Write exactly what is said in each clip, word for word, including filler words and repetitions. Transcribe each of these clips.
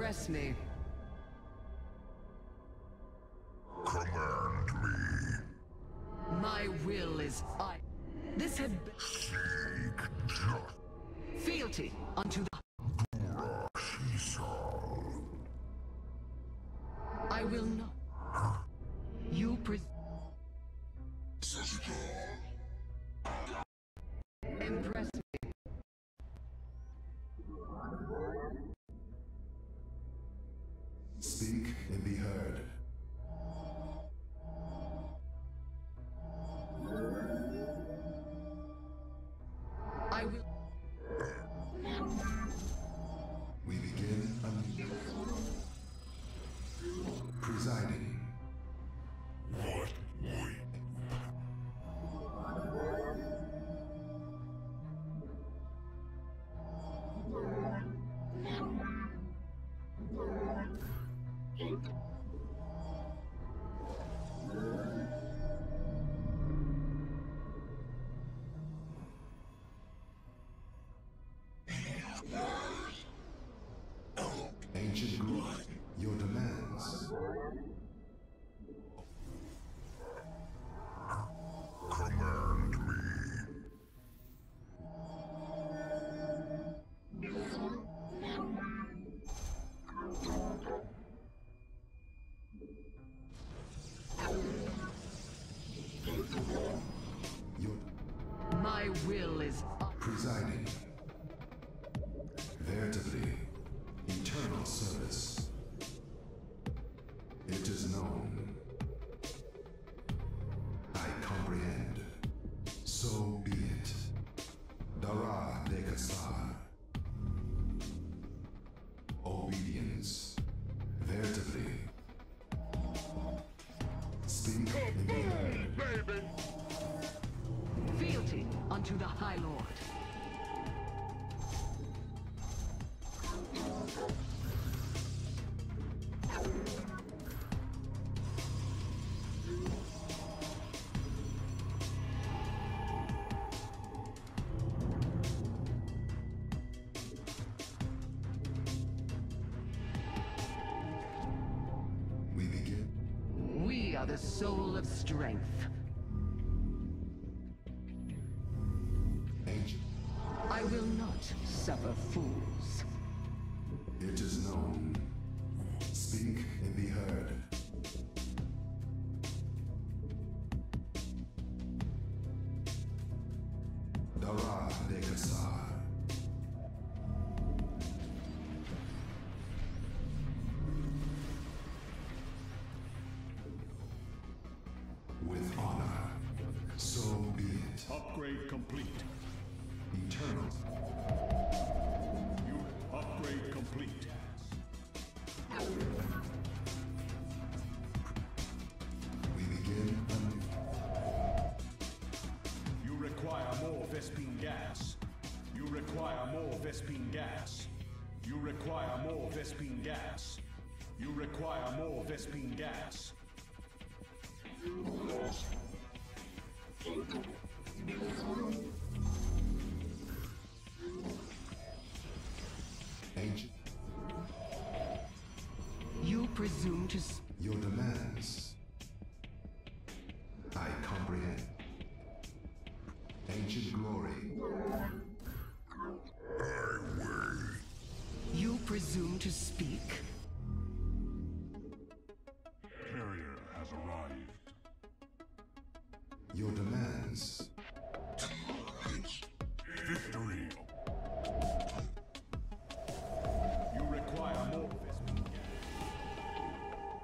Impress me. Command me. My will is I. This had been Seek justice. fealty unto the. I will not. You pres. Impress me. Speak and be heard. I will. We begin anew. Presiding. What we Ancient glory, your demands. command me. Your My will is up. presiding. Veritably, eternal service. It is known. I comprehend. So be it. Dara de Kassar. Obedience. Veritably. Speak and be heard. Baby. Fealty unto the High Lord. We begin. We are the soul of strength. Ancient. I will not suffer fools. It is known. Speak and be heard. Dara de Kassar. With honor, so be it. Upgrade complete. Eternal. You upgrade complete. We begin anew. You require more Vespine gas. You require more Vespine gas. You require more Vespine gas. You require more Vespine gas. Ancient. You presume to. S Your demands. I comprehend. Ancient glory. I wait. you presume to speak? Carrier has arrived. Your demands. Victory! You require more Vespine gas.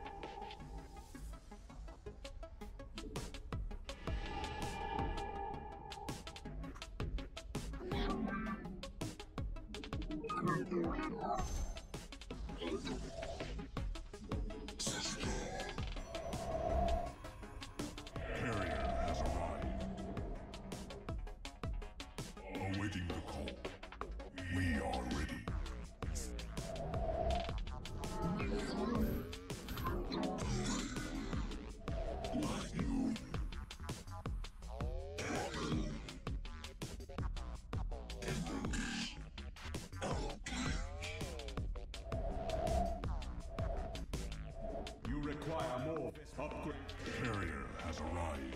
Carrier has arrived. Awaiting the call. We are ready. Carrier has arrived.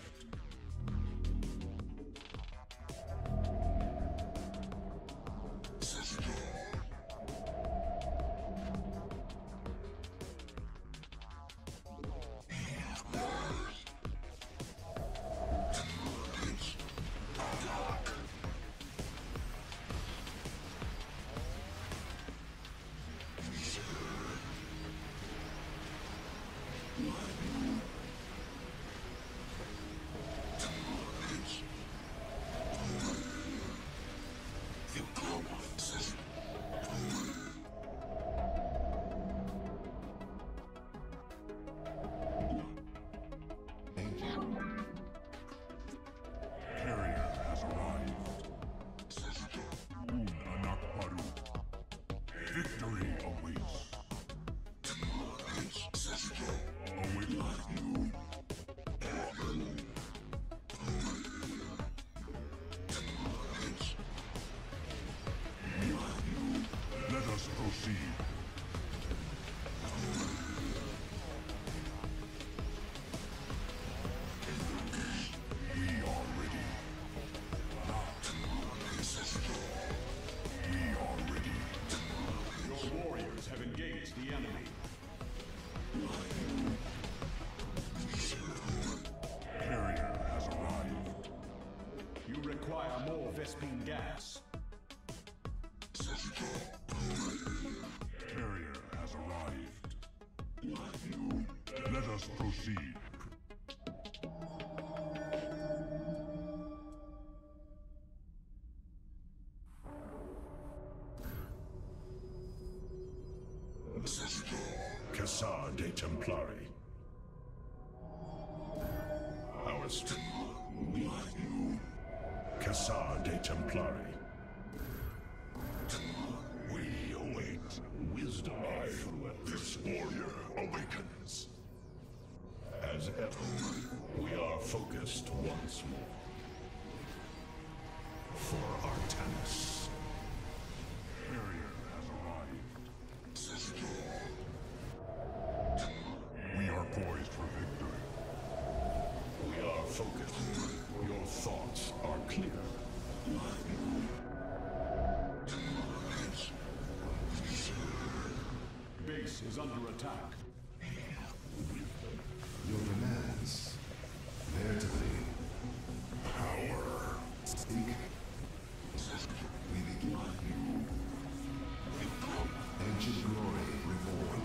Victory awaits. Await you. Let us proceed. We are ready. We are ready. Your warriors have engaged the enemy. Carrier has arrived. You require more Vespene gas. Carrier has arrived. Let us proceed. Cassar de Templari. Our st- we Cassar de Templari. We await wisdom. This warrior awakens. As ever, we are focused once more. For Artanis. Carrier has arrived. We are poised for victory. We are focused. Your thoughts are clear. Base is under attack. Your demands. There to be. Power. Speak. We begin. Ancient glory reborn.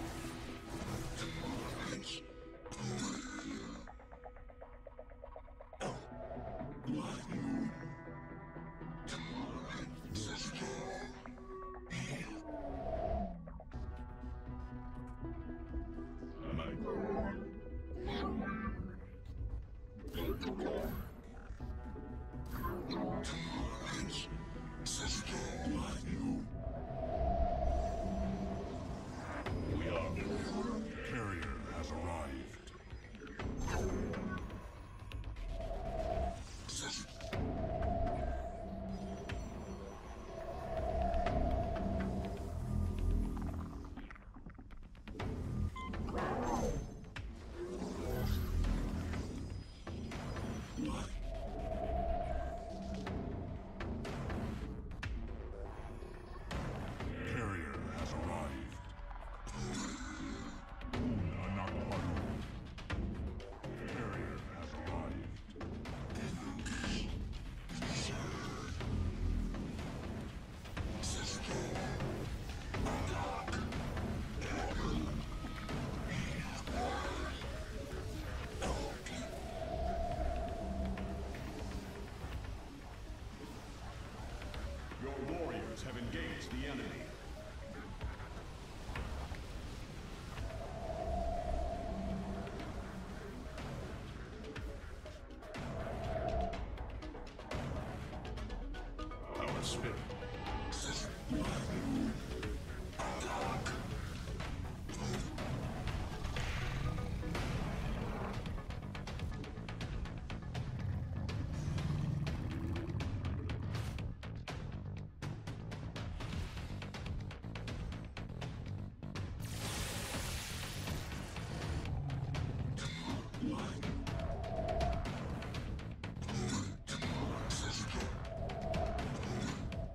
We are Carrier has arrived. Carrier has arrived. Anakbaru. Carrier has arrived. Your warriors have engaged the enemy. Our spirit.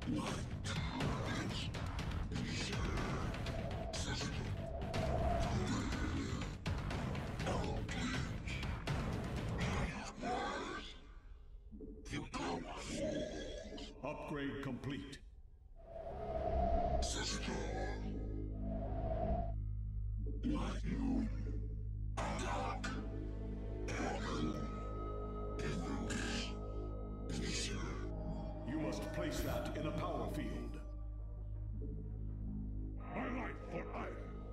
Upgrade complete. You must place that in a power field. My life for iron.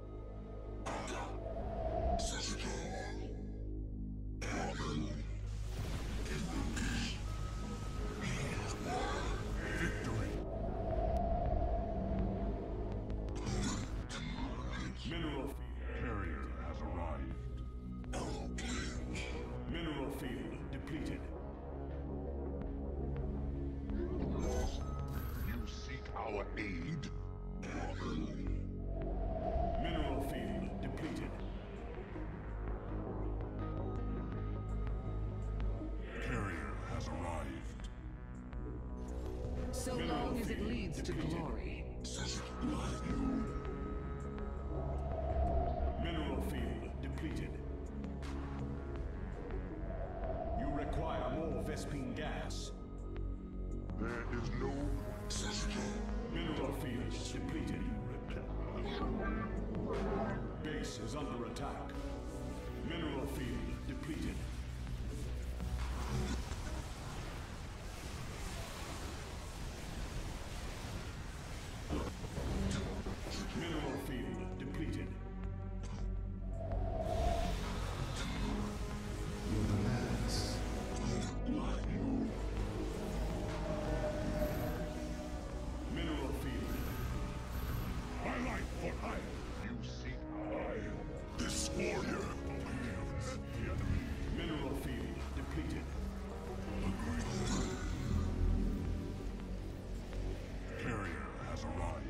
Victory. Mineral field. Carrier has arrived. Mineral field depleted. You seek our aid? Mineral field depleted. Carrier has arrived. So long as it leads to glory. Mineral field depleted. You require more Vespine gas. There is no Mineral field depleted. Base is under attack. Mineral field depleted. Mineral field depleted. You're the madness. Mineral field. my life for iron. You seek iron. This warrior wields the enemy. Mineral field depleted. Carrier has arrived.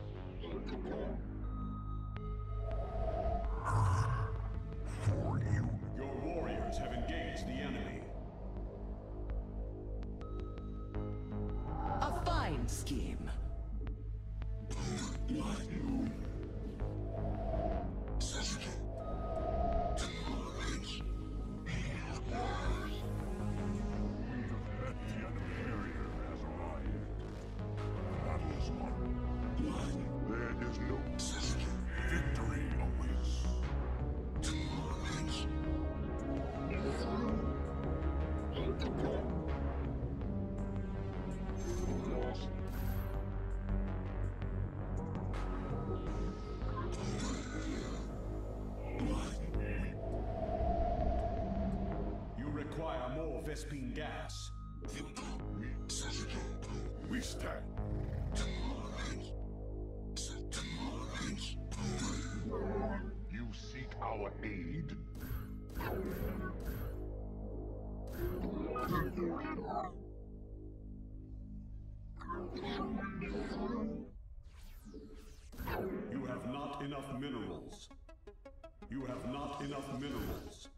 For you. Your warriors have engaged the enemy. A fine scheme. Vespine gas. We stand. You seek our aid? You have not enough minerals. You have not enough minerals.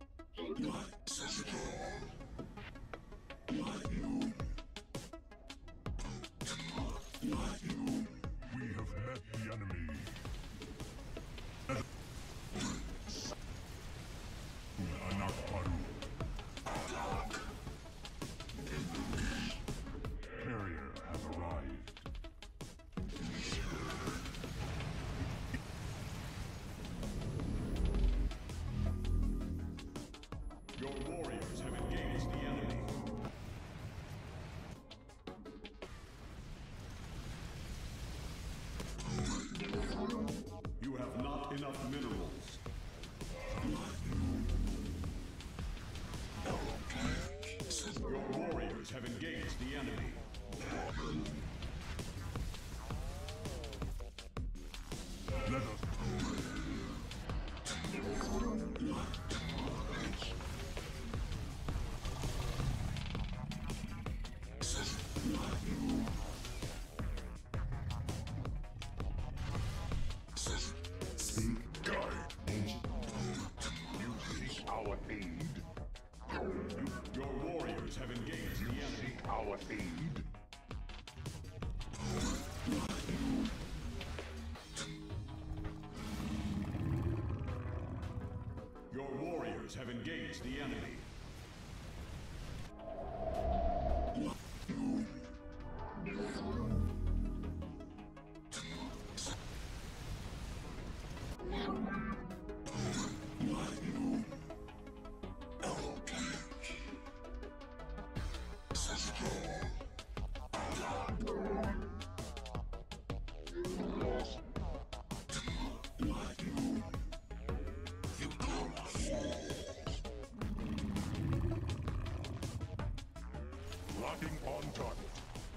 We have met the enemy. Anakparu. Carrier has arrived. Your warriors have engaged the enemy. engaged the enemy. Locking on target.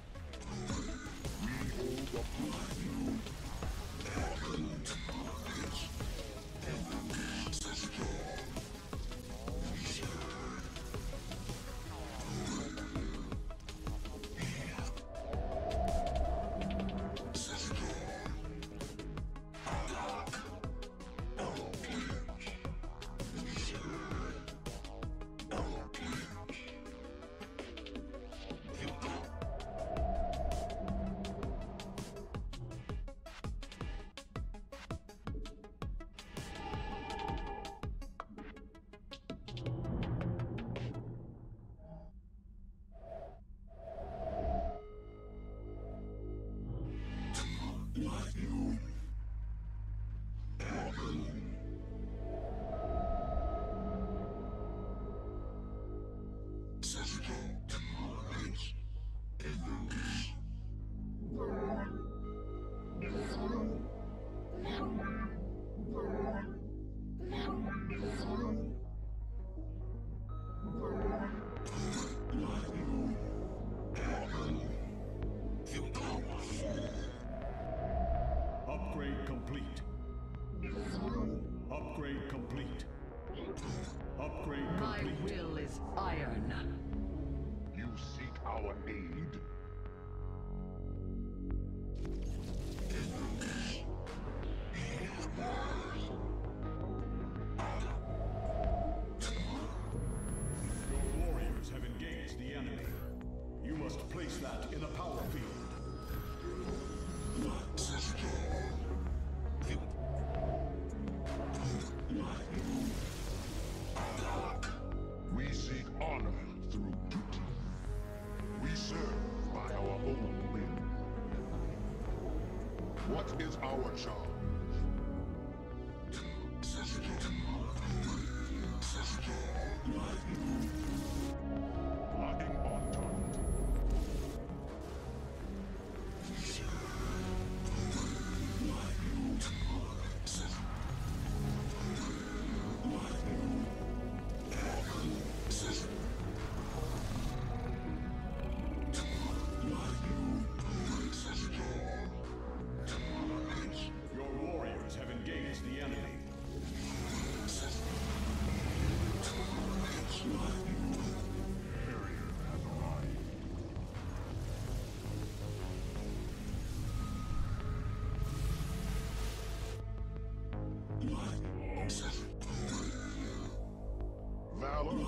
We hold the blue. Upgrade complete. Upgrade complete. Upgrade My complete. will is iron. You seek our aid? Your warriors have engaged the enemy. You must place that in a power field. We seek honor through duty. We serve by our own will. What is our charge? Locking on target. Your warriors have engaged the enemy. Barrier has arrived. Valor.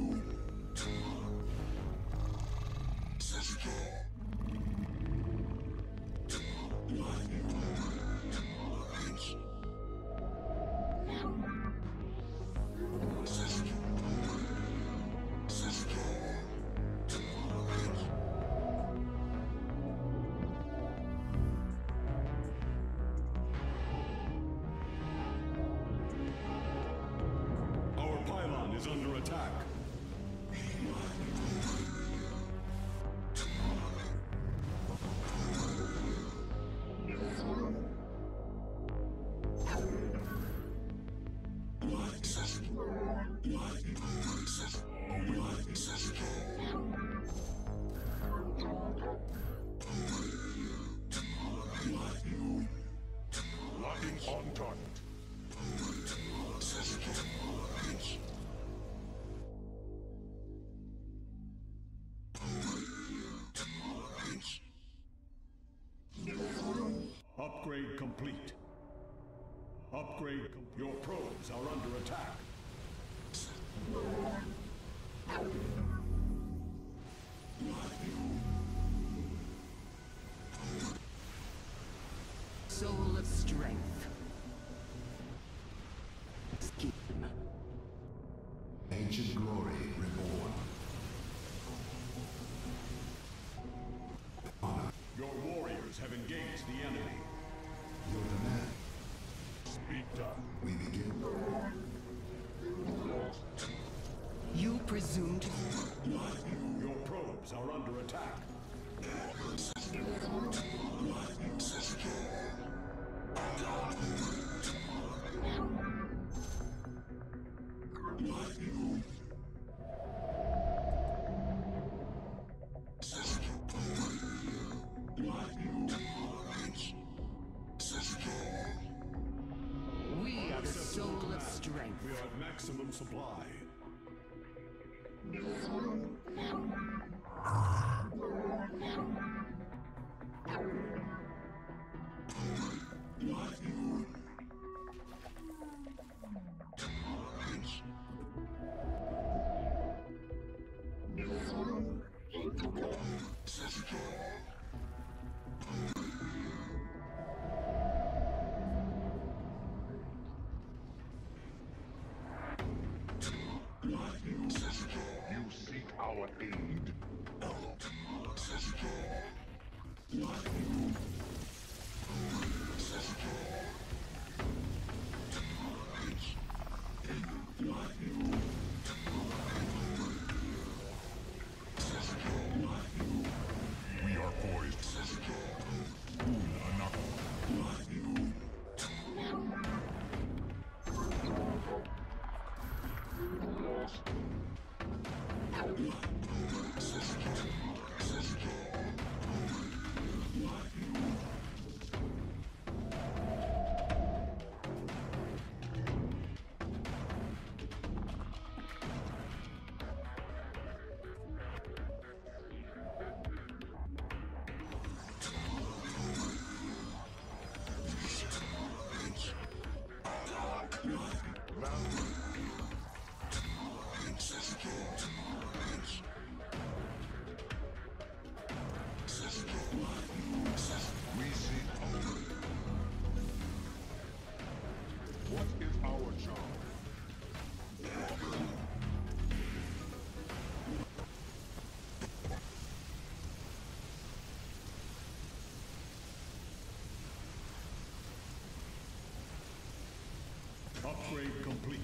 Our pylon is under attack. Locking on target. Upgrade complete. Upgrade com- Your probes are under attack. Soul of strength. Scheme. Ancient warriors have engaged the enemy. Your demand. Speak up. We begin. You presume to... Your probes are under attack. We are the soul of strength. We are at maximum supply. You seek our aid? We are poised. We seek. What is our job? Upgrade complete.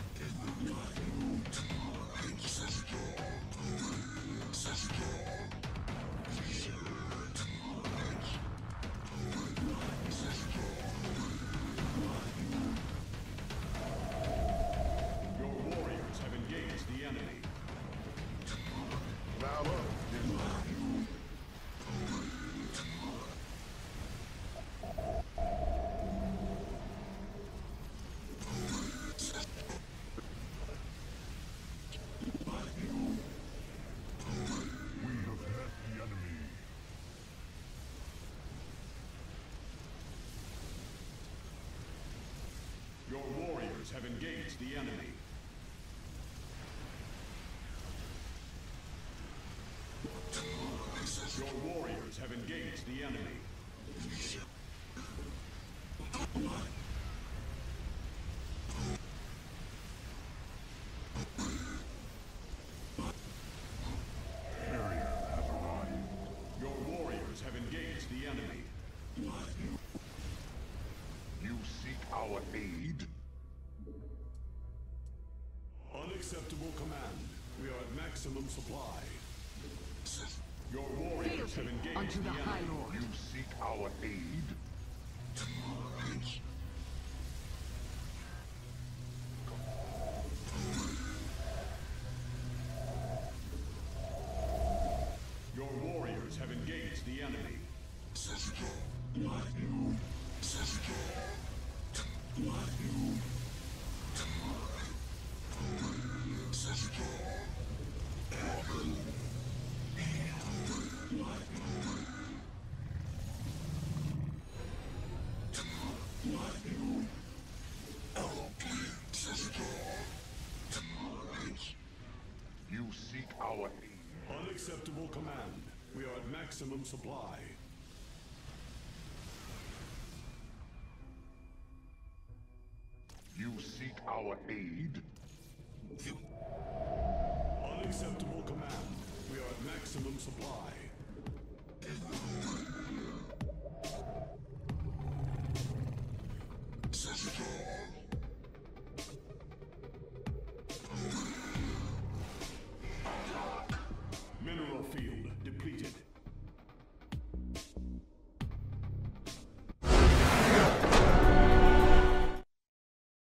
Your warriors have engaged the enemy. Valor is We have met the enemy. Your warriors have engaged the enemy. Your warriors have engaged the enemy. Barrier has arrived. Your warriors have engaged the enemy. You seek our aid? Unacceptable command. We are at maximum supply. Your warriors have Fealty engaged unto the the High enemy. Lord. You seek our aid? Your warriors have engaged the enemy. You seek our aid? Unacceptable command. We are at maximum supply. You seek our aid? Unacceptable command. We are at maximum supply.